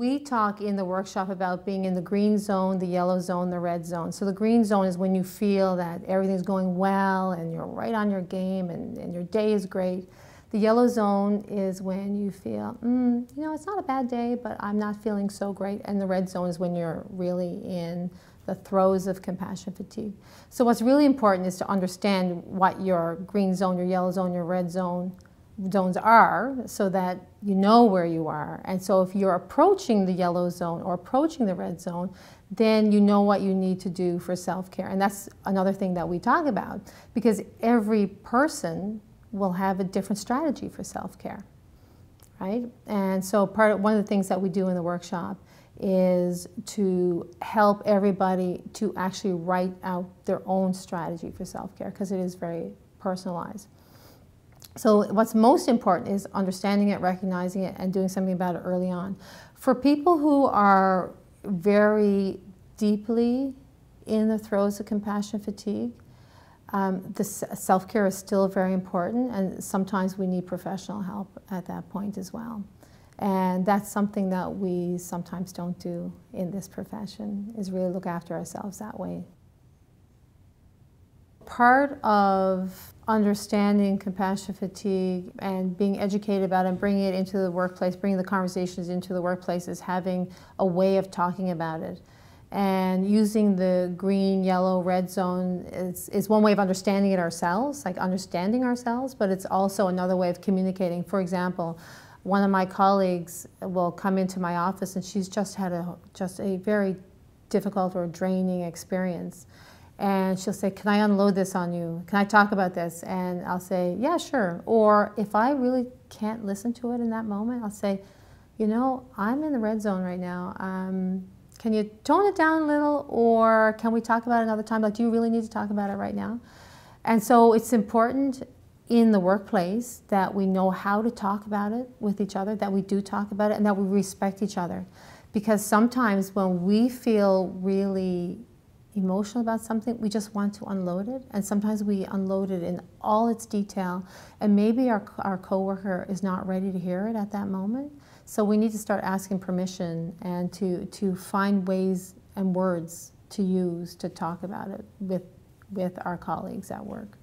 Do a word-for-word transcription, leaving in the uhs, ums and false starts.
We talk in the workshop about being in the green zone, the yellow zone, the red zone. So the green zone is when you feel that everything's going well and you're right on your game and, and your day is great. The yellow zone is when you feel, mm, you know, it's not a bad day, but I'm not feeling so great. And the red zone is when you're really in the throes of compassion fatigue. So what's really important is to understand what your green zone, your yellow zone, your red zone zones are, so that you know where you are. And so if you're approaching the yellow zone or approaching the red zone, then you know what you need to do for self-care. And that's another thing that we talk about, because every person will have a different strategy for self-care, right? And so part of, one of the things that we do in the workshop is to help everybody to actually write out their own strategy for self-care, because it is very personalized. So what's most important is understanding it, recognizing it, and doing something about it early on. For people who are very deeply in the throes of compassion fatigue, um, the self-care is still very important, and sometimes we need professional help at that point as well. And that's something that we sometimes don't do in this profession, is really look after ourselves that way. Part of understanding compassion fatigue and being educated about it and bringing it into the workplace, bringing the conversations into the workplace, is having a way of talking about it. And using the green, yellow, red zone is, is one way of understanding it ourselves, like understanding ourselves, but it's also another way of communicating. For example, one of my colleagues will come into my office and she's just had a, just a very difficult or draining experience. And she'll say, can I unload this on you? Can I talk about this? And I'll say, yeah, sure. Or if I really can't listen to it in that moment, I'll say, you know, I'm in the red zone right now. Um, can you tone it down a little, or can we talk about it another time? Like, do you really need to talk about it right now? And so it's important in the workplace that we know how to talk about it with each other, that we do talk about it, and that we respect each other. Because sometimes when we feel really emotional about something, we just want to unload it, and sometimes we unload it in all its detail, and maybe our, our coworker is not ready to hear it at that moment. So we need to start asking permission and to, to find ways and words to use to talk about it with, with our colleagues at work.